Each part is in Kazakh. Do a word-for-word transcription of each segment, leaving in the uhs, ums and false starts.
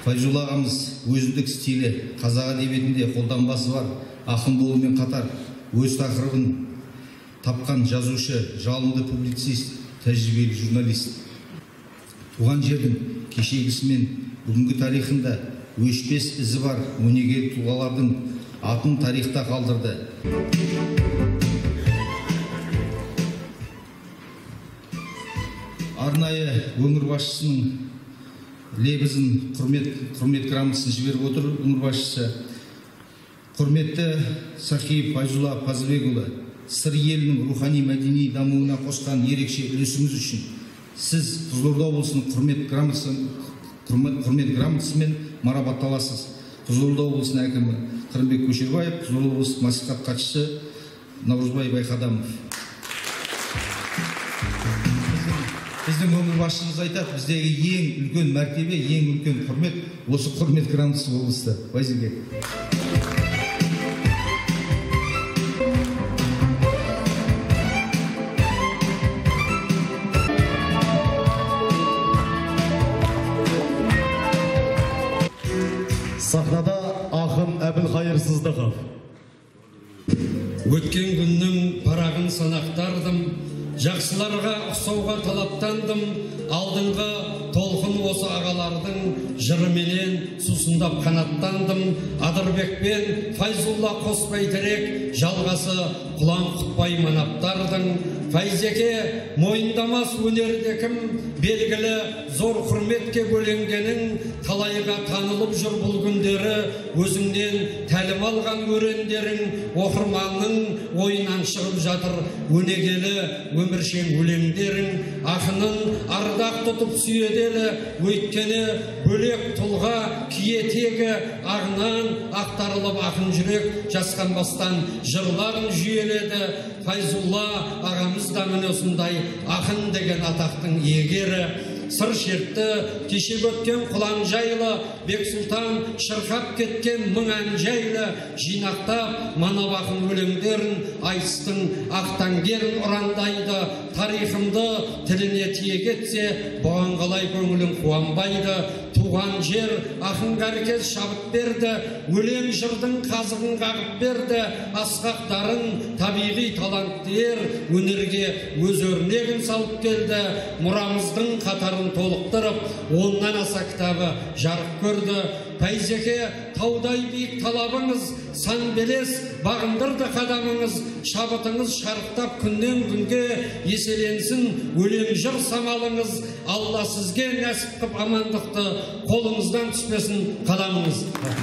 Файзулла ағамыз өзіндік стилі, қазақ әдебиетінде қолданбасы бар ақын болумен қатар өз тақырыбын тапқан жазушы, жалынды публицист, тәжірибелі журналист. Туған жердің кешегісі мен бүгінгі тарихында өшпес ізі бар өнегелі тұлғалардың атын тарихта қалдырды. Арнайы өңір басшысының лебізін, құрмет, құрмет грамотасын жіберіп отыр өңір басшысы. Құрметті Сахиев Файзулла Пазыбекұлы, сыр елінің рухани мәдени дамуына қосқан ерекше үлесіңіз үшін сіз Қызылорда облысының құрмет грамотасын, құрмет грамотасымен марапатталасыз. Қызылорда облысының әкімі Қырымбек Көшербаев, Қызылорда облыстық мәслихат хатшысы Наурызбай Байқадамов. Біздің өңір басшымыз айтады, біздегі ең үлкен мәртебе, ең үлкен құрмет осы құрмет грамотасы болысты. Байзеке. Сахнада ақын Әбілқайыр Сыздықов. Өткен күннің парағын санақтардым, жақсыларға ұқсауға талаптандым, алдыңғы толқын осы ағалардың жырыменен сусындап қанаттандым. Адырбекпен Файзулла қос бәйтерек, жалғасы құлан құтпай манаптардың. Файзеке мойындамас өнерде кім, белгілі зор құрметке бөленгенің, талайға танылып жүр бұл күндері, өзіңнен тәлім алған өрендерің, оқырманның ойынан шығып жатыр өнегелі өміршең өлеңдерің. Ақынын ардақ тұтып сүйеделі, өйткені бөлек тұлға киетегі ағынан ақтарылып ақын жүрек жасқанбастан жырларын жүйеледі. Файзулла ағамыз да міне осындай ақын деген атақтың иегері. Сыр шертті, кеше өткен құлан жайлы, Бексұлтан шырқап кеткен мың ән жайлы, жинақтап манап ақын өлеңдерін, айтыстың ақтаңгерін ұрандайды. Тарихымды тіліне тиек етсе, бұған қалай көңілің қуанбайды. Туған жер ақынға әркез шабыт берді, өлең жырдың қазығын қағып берді. Асқақтарын табиғи таланттер өнерге өз өрнегін салып келді. Мұрамыздың қатарын толықтырып, оннан аса кітабы жарық көрді. Файзеке таудай биік талабыңыз, сан белес бағындырды қадамыңыз. Шабытыңыз шарықтап күннен күнге еселенсін өлең жыр самалыңыз. Алла сізге нәсіп қып амандықты, қолыңыздан түспесін қаламыңыз.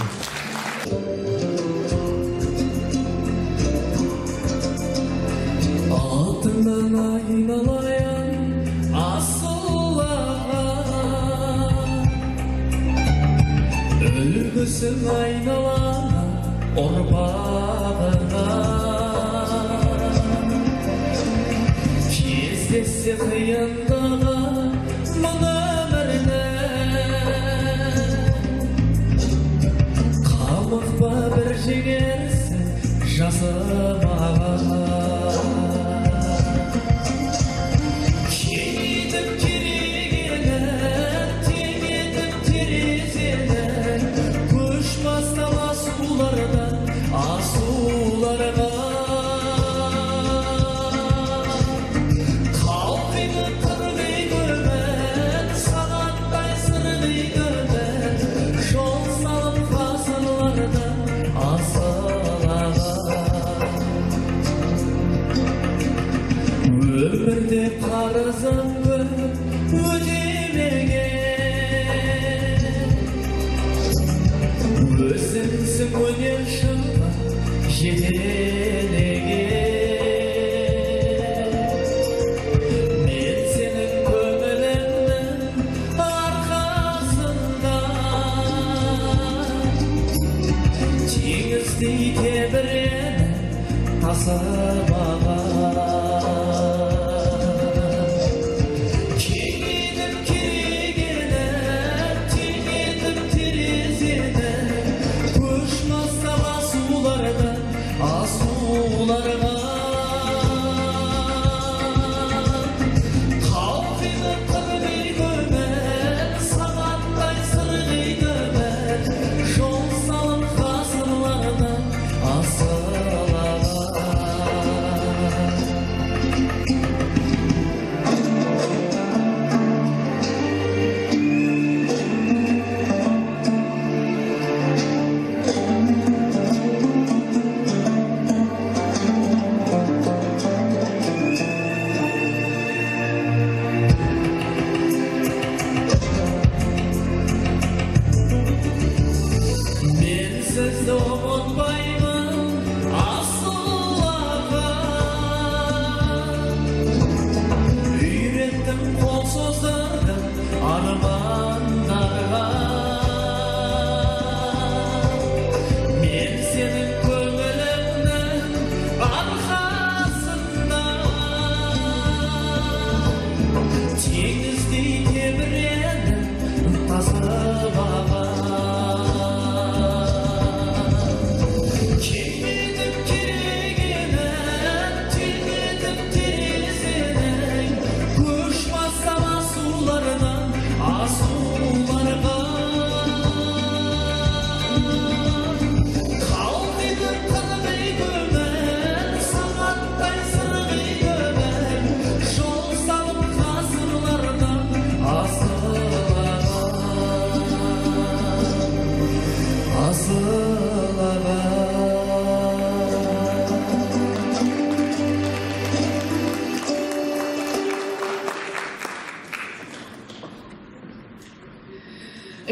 Алтыннан айналайын асыл аға, үлгісің айналана ұрпағына. Кездессе қиындығы мың өмірді, қамықпа бір жеңерсің жасымаға. Өмірде қарызым көп өтемеген, өзіңсің өнер шыңға жетелеген. Мен сенің көңіліңнің арқасында теңіздей тебіреніп тасып ағам. Қалқиды қырғи көмек, сағаттай сырғи төмен.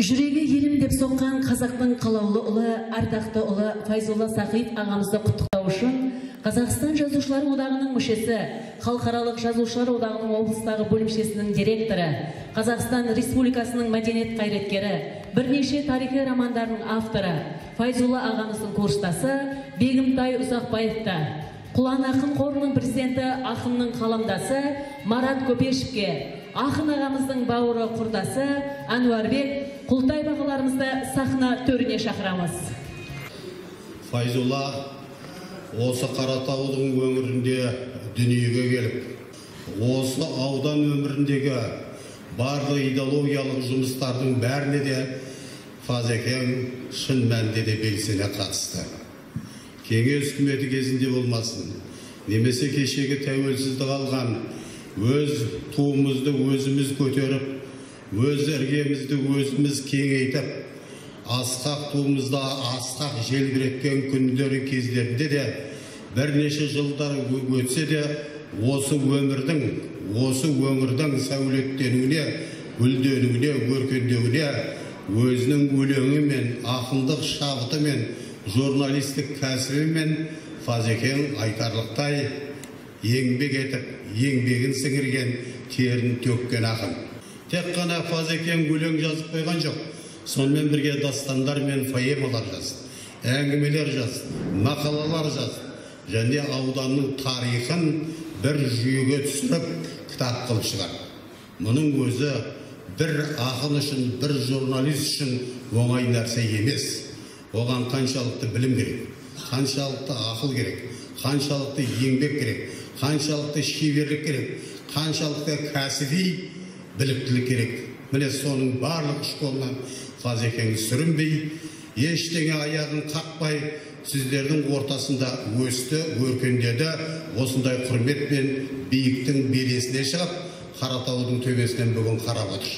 Жүрегі елім деп соққан қазақтың қалаулы ұлы, ардақты ұлы Файзулла Сахиев ағамызды құттықтау үшін Қазақстан Жазушылар одағының мүшесі, Халықаралық Жазушылар одағының облыстағы бөлімшесінің директоры, Қазақстан Республикасының мәдениет қайраткері, бірнеше тарихи романдардың авторы Файзулла ағамыздың курстасы Бегімтай Ұзақбаевты, Құлан ақын қорының президенті ақынның қаламдасы Марат Көпешевке, ақын ағамыздың бауыры құрдасы Әнуарбек Құлтай бағаларымызды сахна төріне шақырамыз. Файзулла осы Қаратаудың өңірінде дүниеге келіп, осы аудан өміріндегі барлық идеологиялық жұмыстардың бәріне де Фазекең шын мәнінде де белсене қатысты. Кеңес үкіметі кезінде болмасын, немесе кешегі тәуелсіздік алған өз туымызды өзіміз көтеріп, өз іргемізді өзіміз кеңейтіп, асқақ туымызда асқақ желбіреткен күндері кездерінде де бірнеше жылдар өтсе де осы өмірдің, осы өңірдің сәулеттенуіне, гүлденуіне, өркендеуіне өзінің өлеңімен, ақындық шабытымен, журналистік кәсібімен Фазекең айтарлықтай еңбек етіп, еңбегін сіңірген, терін төккен ақын. Тек қана Фазекең өлең жазып қойған жоқ, сонымен бірге дастандар мен поэмалар жазды, әңгімелер жазды, мақалалар жазды, және ауданның тарихын бір жүйеге түсіріп, кітап қылып шығарды. Мұның өзі бір ақын үшін, бір журналист үшін оңай нәрсе емес. Оған қаншалықты білім керек, қаншалықты ақыл керек, қаншалықты еңбек керек, қаншалықты шеберлік керек, қаншалықты кәсіби біліктілік керек. Міне соның барлық школынан Фазекең сүрінбей, ештеңе аяғын қақпай, сіздердің ортасында өсті, өркендеді, осындай құрмет пен биіктің белесіне шығып, Қаратаудың төбесінен бүгін қарап отыр.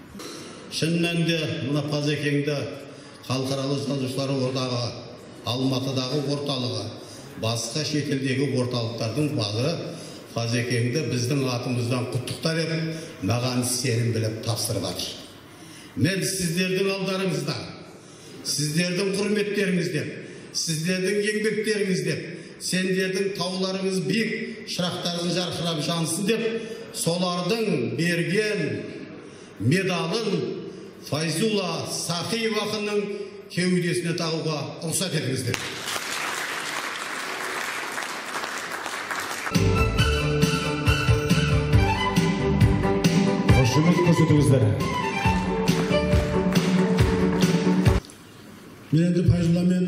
Шын мәнінде мына Фазекеңді Халықаралық Жазушылар одағы, Алматыдағы орталығы, басқа шетелдегі орталықтардың базы Фазекеңді біздің атымыздан құттықтап еді, маған сенім біліп тапсырып жатыр. Мен сіздердің алдарыңызда, сіздердің құрметтеріңізде, сіздердің еңбектеріңізде, сендердің тауларыңыз биік, шырақтарыңыз жарқырап жансын деп, солардың берген медалын Файзулла Сахиев ақынның кеудесіне тағуға рұқсат етіңіздер. Қошемет көрсетіңіздер. Мен енді Файзулламен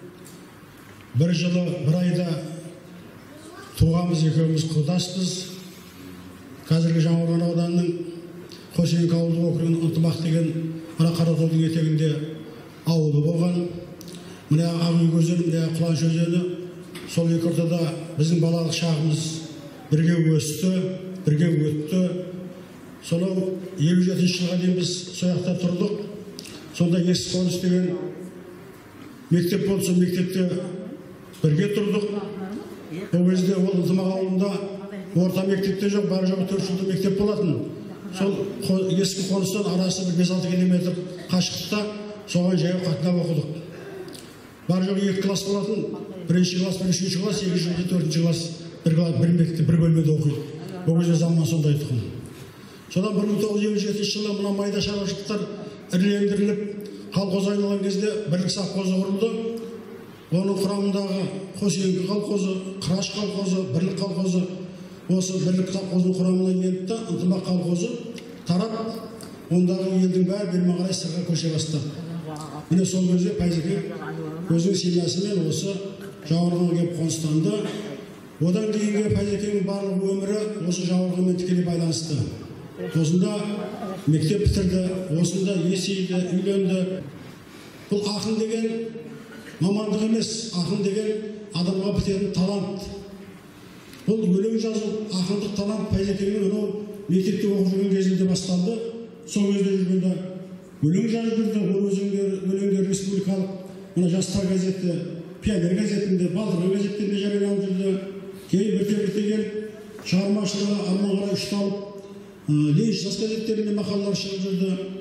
бір жылы, бір айда туғанбыз, екеуміз құрдаспыз. Қазіргі Жаңақорған ауданының Қосенкі ауылдық округінің Ынтымақ деген мына Қаратаудың етегінде ауылы болған. Мына Ағүйек өзені, мына Құланшы өзені, сол екі ортада біздің балалық шағымыз бірге өсті, бірге өтті. Сонау елу жетінші жылға дейін біз сояқта тұрдық. Сонда Ескі Қоныс деген мектеп болса, мектепте бірге тұрдық. Ол кезде ол Ынтымақ ауылында орта мектепте жоқ, бары жоғы төрт жылдық мектеп болатын. Сол Ескі Қоныстан арасы бес алты километр қашықтықта, соған жаяу қатынап оқыдық. Бар жоғы екі класс болатын, бірінші класс, бір үшінші класс, екінші жылы төртінші класс, бір мектепте, бір бөлмеде оқиды. Ол кезде заман сондай тұқым. Содан бір мың тоғыз жүз елу жетінші жылы мына майда шаруашылықтар ірілендіріліп, колхоз айналған кезде бірлік совхозы құрылды. Оның құрамындағы Қосенкі колхозы, Қыраш колхозы, Бірлік колхозы, осы Бірлік колхозының құрамына енді Ынтымақ колхозы тарап, ондағы елдің бәрі бермен қарай сырға көше бастады. Міне сол кезде Файзекең өзінің семьясымен осы Жаңақорғанға келіп қоныстанды. Одан кейінгі Файзекеңнің барлық өмірі осы Жаңақорғанмен тікелей байланысты. Осында мектеп бітірді, осында есейді, үйленді. Бұл ақын деген мамандық емес, ақын деген адамға бітетін талант. Бұл өлең жазу, ақындық талант Файзекеңнің анау мектепте оқып жүрген кезінде басталды. Сол кезде жүргенде өлең жазып жүрді. Ол өлеңдер республикалық мына жастар газеті, пионер газетінде, Балдырған газеттерінде жарияланып жүрді. Кейін бірте-бірте келіп шығармашылығы алға қарай ұшталып, Лениншіл жас газеттерінде мақалалар шығып жүрді.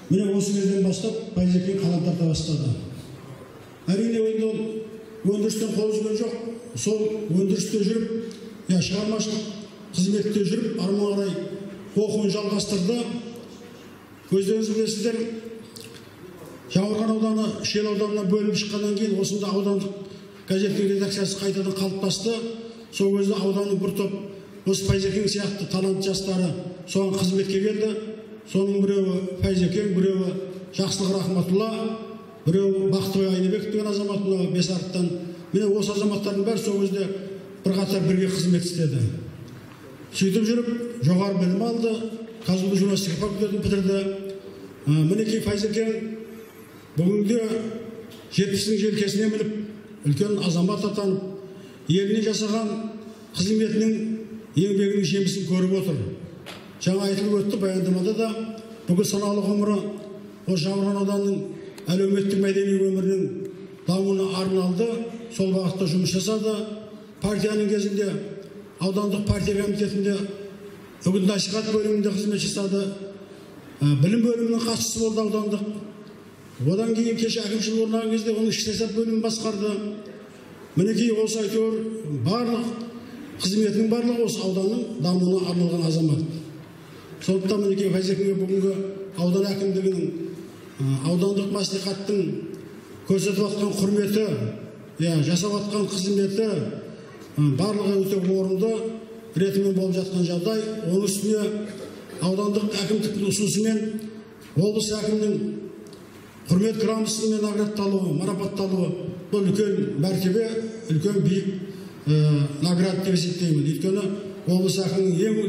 міне осы кезден бастап Файзеке қалам тарта бастады. Әрине енді ол өндірістен қол үзген жоқ. Сол өндірісте жүріп, я шығармашылық қызметте жүріп, арман қарай оқуын жалғастырды. Өздеріңіз білесіздер, Жаңақорған ауданы Шел ауданына бөлініп шыққаннан кейін осында аудандық газеттің редакциясы қайтадан қалыптасты. Сол кезде ауданның бір топ осы Файзекең сияқты талант жастары соған қызметке келді. Соның біреуі Файзекең, біреуі Жақсылық Рахматулла, біреуі Бақтыбай Айнабеков деген азамат, мына Бесарықтан. Міне осы азаматтардың бәрі сол кезде бірқатар бірге қызмет істеді. Сөйтіп жүріп, жоғары білім алды, Казгу журналистика факультетін бітірді. Мінекей Файзекең бүгінде жетпістің желкесіне мініп, үлкен азамат атанып, еліне жасаған қызметінің еңбегінің жемісін көріп отыр. Жаңа айтылып өтті баяндамада да, бүгін саналы ғұмыры осы Жаңақорған ауданының әлеуметтік мәдени өмірінің дамуына арналды, сол бағытта жұмыс жасады. Партияның кезінде аудандық партия комитетінде үгіт насихат бөлімінде қызмет жасады. Білім бөлімінің хатшысы болды аудандық. Одан кейін кеше әкімшілік орнаған кезде оның ішкі саясат бөлімін басқарды. Мінекей осы әйтеуір барлық қызметінің барлығы осы ауданның дамуына арналған азамат. Сондықтан мінекей Файзекеңге бүгінгі аудан әкімдігінің, аудандық мәслихаттың көрсетіп жатқан құрметі, жасап жатқан қызметі барлығы өте орынды ретімен болып жатқан жағдай. Оның үстіне аудандық әкімдіктің ұсынысымен облыс әкімінің құрмет грамотасымен наградталуы, марапатталуы бұл үлкен мәртебе, үлкен биік наград деп есептеймін. Өйткені облыс әкімінің ең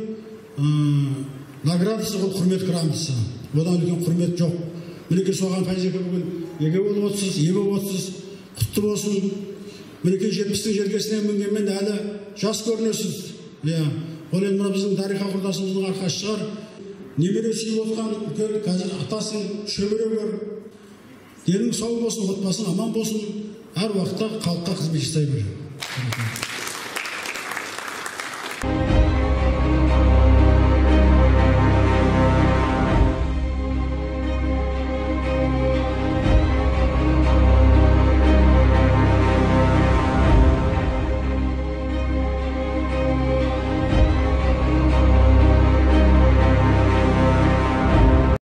үлкен наградасы ол құрмет грамотасы. Одан үлкен құрмет жоқ. Мінекей соған Файзеке бүгін еге болып отырсыз, ие болып отырсыз, құтты болсын. Мінекей жетпістің желкесіне мінгенмен әлі жас көрінесіз. Ол енді біздің тарихи құрдасымыздың арқасы шығар. Немере сүйіп отқан үлкен қазір атасын шөбере көр. Денің сау болсын, отбасың аман болсын. Әр уақытта халыққа қызмет жасай бер.